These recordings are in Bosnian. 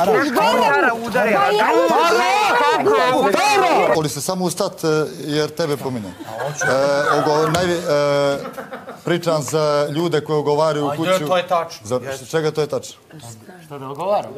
Tara udari. Tara! Voli se samo ustat jer tebe pominjem. Pričam za ljude koji ogovaraju u kuću. Ajde, to je tačno. Čega to je tačno? Što da ogovaram?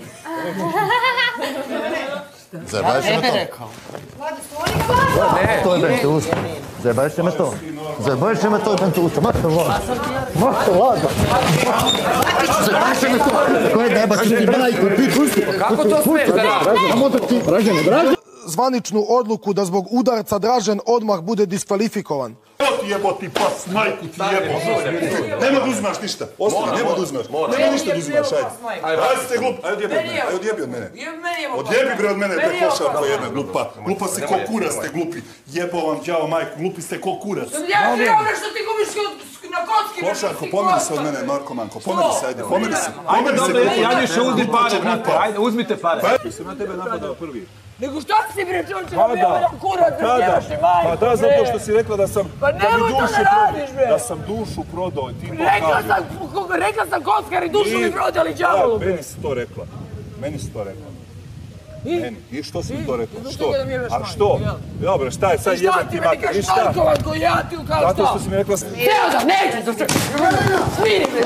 Zajebaješ me to? To je bente usta. Zajebaješ me to? Zajebaješ me to je bente usta. Makar vlada. Makar vlada. Zajebaješ me to. Ko je deba ti majku, pit usti. Kako to smiješ da radiš? Dražene. Zvaničnu odluku da zbog udarca Dražen odmah bude diskvalifikovan. Jebo ti pas, majku ti jebo. Nema da uzmaš ništa. Ostani, nema da uzmaš. Nema ništa da uzmaš, ajde. Ajde ste glup. Ajde odjebi od mene. Odjebi bre od mene, te košarko jedna glupa. Glupa si ko kurac, ste glupi. Jebo vam đavo majku, glupi ste ko kurac. Ja ti ono što ti gubiš na kocki. Košarko, pomeri se od mene, narkomanko. Pomeri se, ajde, pomeri se. Ajde, dobro, ja više uzmi pare, brate. Ajde, uzmite pare. Sam na tebe napadao prvi. Nego šta si bre, čovječe, da mi je kurac da sjevaš i majku? Pa da, zato što si rekla da sam... Pa nemoj to ne radiš, bre! Da sam dušu prodao i ti to kažeš. Rekla sam kockar i dušu mi prodali đavolu, bre! Meni si to rekla. Meni si to rekla. Meni. I što si mi to rekla? Što? A što? Dobro, šta je sad jedan ti mater? I šta ti meni kažeš narkovan koji ja ti kao šta? Zato što si mi rekla... Evo da, neću se smiri, bre!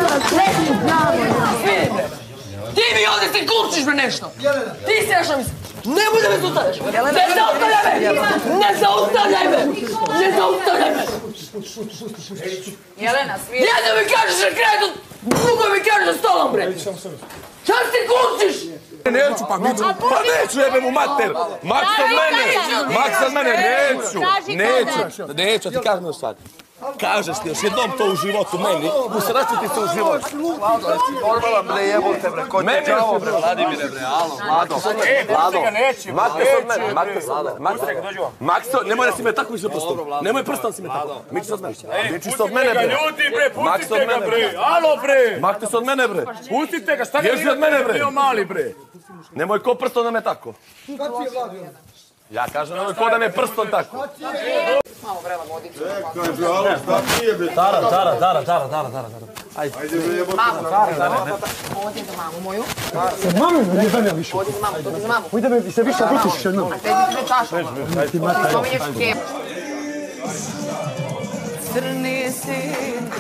Smiri, bre! Ti mi ovdje se kurčiš, bre, nešto! Ti si nešto misli! Nemoj da me zaustavljaš! Ne zaustavljaj me! Ne zaustavljaj me! Ne zaustavljaj me! Jelena, smiri. Jedno mi kažeš na kredu, drugo mi kažeš na stolom, bre! Šta ti kurčiš? Neću, pa neću, jebem u mater! Maks od mene! Maks od mene, neću! Neću, ti kažem još sad. Kažeš ti još jednom to u životu meni, usračiti se u životu. Vlado, jesi normalan, bre, jebote, bre, ko te čavo, bre, Vladimire, bre, alo, Vlado. Vlado, makte se od mene, makte se. Makse, nemoj da si me tako više prstom. Nemoj prstom si me tako. Miči se od mene. Miči se od mene, bre. Ljudi, bre, pustite ga, bre, alo, bre. Makte se od mene, bre. Pustite ga, šta ga Ježi od mene, bre. bio mali, bre. Nemoj ko prstom da me tako. Ja kažem, nemoj ko da me prstom tako. Malo vrela vodicu. Kaže, alo, šta ti je, bre? Tara. Ajde, bre, jebo. Odi za mamu moju. Sa mamom ne znam ja više. Odi za mamu. Ujde me se više vrtiš jednom. A tebi sve čašama. Spominješ kem. Crni si.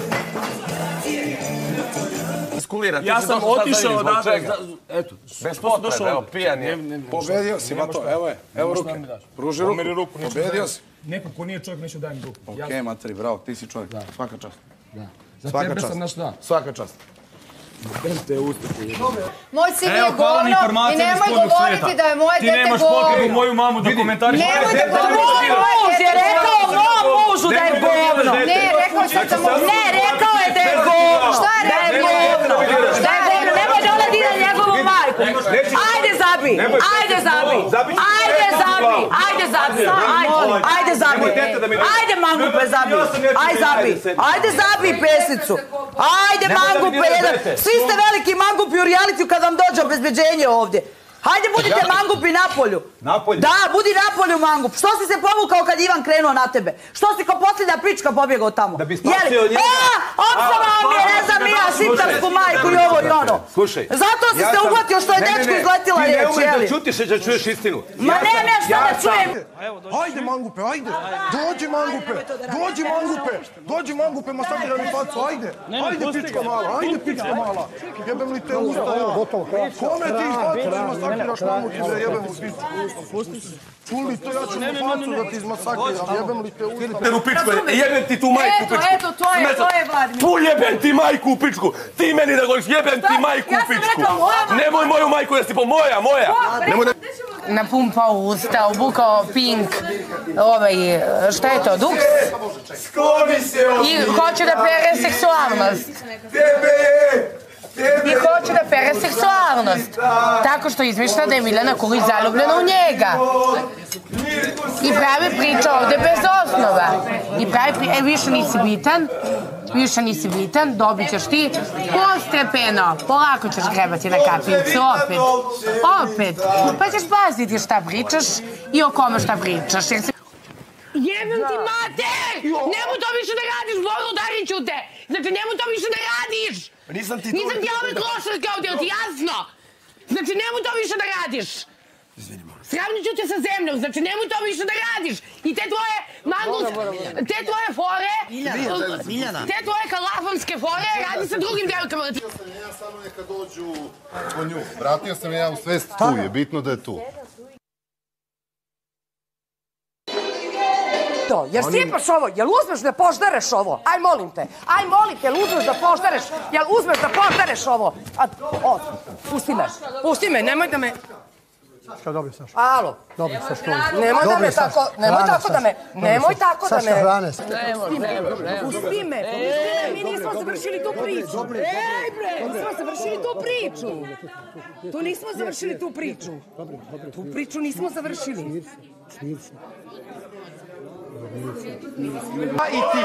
Ja sam otišao odavde. Eto, bez potrebe, evo, pijan je. Pobedio si, Mato, evo ruke. Pruži ruku. Pobedio si. Neko ko nije čovjek, neću dajem ruku. Okej, materi, bravo, ti si čovjek. Svaka čast. Za tebe sam naš da. Svaka čast. Moj sin je govno i nemoj govoriti da je moje dete govno. Ti nemaš potrebu moju mamu da komentariš. Nemoj da govoriti. Muž je rekao mom mužu da je govno. Ne, rekao sam da moj... Ne, rekao je da je govno. Šta je rekao? Da je govno. Nemoj da ona dira njegovu majku. Ajde zabi. Ajde zabi. Ajde mangupe zabi. Ajde zabi pesnicu. Ajde mangupe jedan. Svi ste veliki mangupi u realitiju kad vam dođe obezbeđenje ovdje. Hajde, budite mangupi napolju. Napolju? Da, budi napolju mangup. Što si se povukao kad Ivan krenuo na tebe? Što si kao posljednja pička pobjegao tamo? Da bi spasio njega. Opsovao mi je, ne znam ja, šiptarsku majku i ovo i ono. Slušaj. Zato si se uhvatio što je dečku izletila riječ, jeli? Ti ne umeš da čutiš da čuješ istinu. Ma nemam ja šta da čujem. Ajde mangupe, ajde. Dođi mangupe, masakira mi facu, ajde. Ajde pička mala. Jebem li te usta, evo, gotovo. Kome ti facu da masakiraš mamu ti da jebem u pičku? Čuli to, ja ću mu facu da ti izmasakiram, jebem li te usta. Jebem ti tu majku u pičku. Eto, to je Vladimir. Tu jebem ti majku u pičku. Ti meni da govoriš jebem ti majku u pičku. Nemoj moju majku da si po moja. Napumpao usta, obukao pink, šta je to, duks? Skloni se od I hoće da pere seksualnost. I hoće da pere seksualnost. Tako što izmišlja da je Miljana Kulić zaljubljena u njega. I pravi priča ovde bez osnova. I pravi priča, više nisi bitan, dobit ćeš ti postepeno. Polako ćeš grebati na kapincu, opet. Pa ćeš paziti šta pričaš i o kome šta pričaš. Jebem ti mater! Nemu to više da radiš, Boru, udarit ću te! Znači, nemu to više da radiš! Nisam ti ove klošarke ovdje, ti jasno? Znači, nemoj to više da radiš. Sravnit ću te sa zemljom, znači nemoj to više da radiš. I te tvoje te tvoje fore, te tvoje kalafanske fore, radi sa drugim devojkama. Vratio sam ja, samo neka dođu po nju. Vratio sam ja u svest, tu je, bitno da je tu. Jel sipaš ovo? Jel uzmeš da poždereš ovo? Aj molim te, jel uzmeš da poždereš? Jel uzmeš da poždereš ovo? Pusti me, nemoj da me... Saška, dobro, Saška. Alo. Dobro, Saška. Nemoj tako da me... Saška, hrane se. Pusti me, mi nismo završili tu priču. Ej bre, nismo završili tu priču. Tu nismo završili tu priču. Tu priču nismo završili. I ti.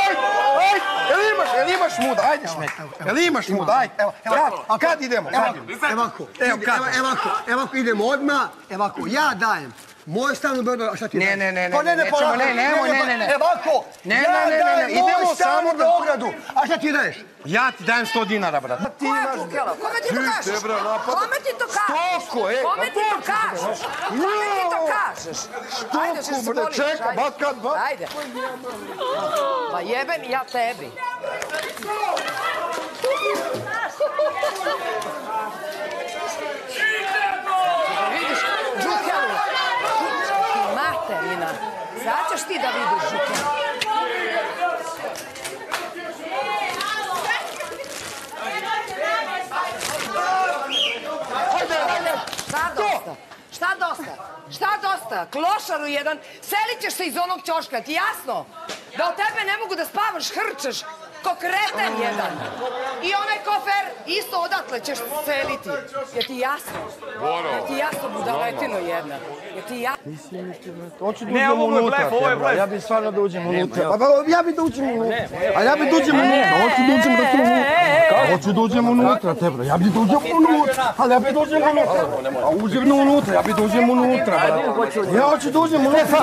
Jel imaš muda? Ajde šmek. Jel imaš muda? Ajde. Evo, kad idemo? Evo ako idemo odmah, evo ako ja dajem. Moj stan u Beogradu, a šta ti dajem? Ne, Evako, idemo samo u Beogradu. A šta ti daješ? Ja ti dajem 100 dinara, brat. Kome ti to kažeš? Kome ti to kažeš? Štoko, bre, čeka, bakat, ajde. Pa jebem ja tebi. Vidiš, Đukelu, materina, sad ćeš ti da vidiš Đukelu. Šta dosta? Klošaru jedan, selit ćeš se iz onog ćoška, ti jasno? Da od tebe ne mogu da spavaš, hrčeš, ko kreten jedan. I onaj kofer, isto odatle ćeš seliti. Je ti jasno? Je ti jasno, budaletino jedna? Je ti jasno? Hoću da uđem unutra, ja bi stvarno da uđem unutra. Ja bi da uđem unutra. A ja bi da uđem unutra, hoću da uđem da tu unutra. Hoću da uđem unutra, tebra, ja bi da uđem unutra. Ali ja bi da uđem unutra. A uđem unutra, ja bi da uđem unutra. Ja hoću da uđem unutra.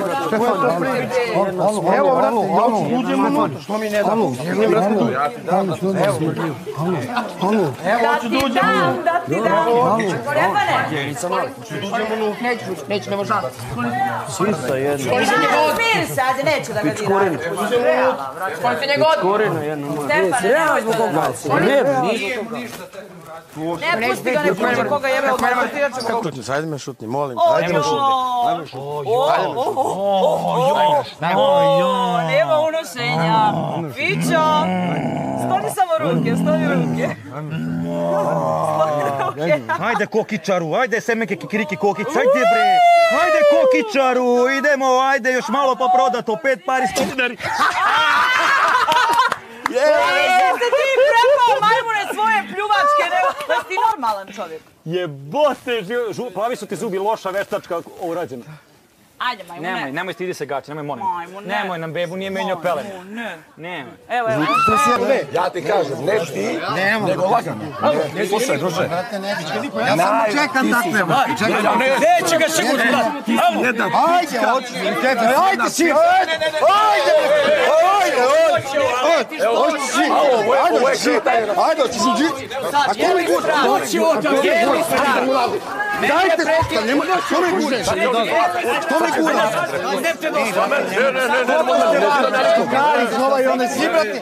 Evo, brate, ja hoću da uđem unutra. Što mi ne da? Ja ti dam da tu. Evo, hoću da uđem unutra. Da ti dam. Neću, ne može. Sisa jedna. Smiri se, ajde, neću da ga diram. Koliko njega odmah? Koreno jedno. Stefane, nemoj zbog koga. Ne, pusti ga, ne pusti koga jebe od maltretirača. Ajde me šutni, molim. Ajde me šutni. Nema unošenja. Pićo, stoni samo ruke, stoni ruke. Ajde kokičaru, ajde semenke kikiriki kokić, ajde bre. Ajde kokičaru, idemo, ajde još malo pa prodato, 5 pari dinari. Jeste ti prepao majmune svoje pljuvačke, da si ti normalan čovjek. Jebote, pravi su ti zubi, loša veštačka urađena. Ajde, majmune. Nemoj stidi se gaći, nemoj molim. Nemoj nam bebu, nije menjao pelene. Nemoj. Evo. Ja ti kažem, ne ti, nego lagano. Slušaj, druže. Ja samo čekam takve. Neće ga sigurno dati. Ajde, hoću im tebe. Ajde si, ajde, hoćeš u džici. A ko mi gura? Dajte, ko mi gura? Ko mi gura? Ovaj onaj svi, brate.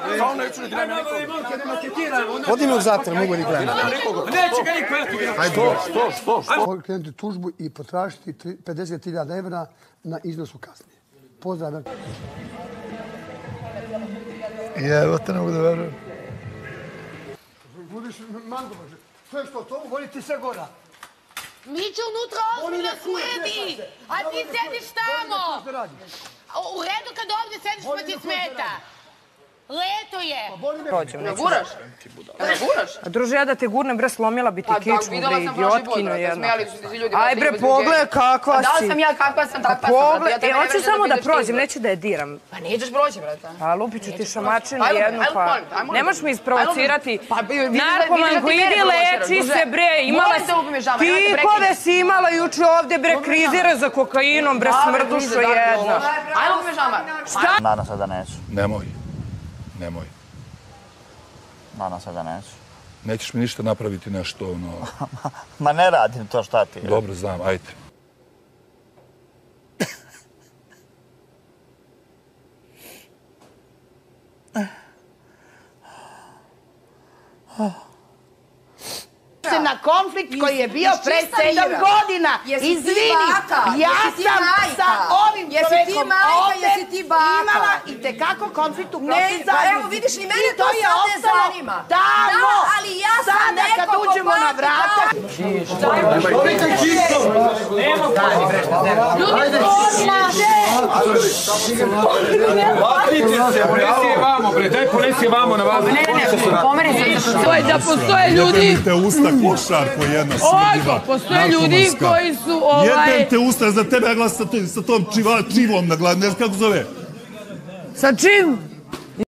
Vodi me u zatvor, mogu li gledati. Neće ga niko. Što? Krenuti tužbu i potražiti 50.000 evra na iznosu kazni. Pozdrav. Evo te ne mogu da verujem. Budiš mango, sve što to, voli ti sve gora. Miću unutra ozbiljno smrdi, a ti sediš tamo. U redu kad ovdje sediš pa ti smeta. Leto je. Ne guraš? Ne guraš? A druže, ja da te gurnem, bre, slomila bi ti kičmu, bre, idiotkino jedna. Aj bre, pogledaj kakva si. Da li sam ja kakva sam, takva sam. Hoću samo da prođem, neću da je diram. Pa nećeš proći, brata. Pa lupit ću ti šamačinu jednu, pa nemaš mi isprovocirati. Narkomanku, idi leči se, bre, imala pihove si imala juče ovde, bre, krizira za kokainom, bre, smrdušo jedna. Ajmo me žamar. Šta? Nadam se da neću. Nemoj. Nadam se da neću. Nećeš mi ništa napraviti nešto, ono... Ma ne radim to, šta ti? Dobro, znam, ajde. Na konflikt koji je bio pre 7 godina. Izvini, ja sam sa ovim čovekom ovdje imala i tekako konflikt u prošli zajednici. Evo vidiš, ni mene to sad ne zanima. Tamo, ali ja sam sada kad uđemo na vrata. Ponesi vamo na vas. Da postoje ljudi... Jebem te usta, košarko jedna smrdiva. Postoje ljudi koji su... Jebem te usta, za tebe ja glasam sa tom čivom na glavi, ne znam kako zove. Sa čim?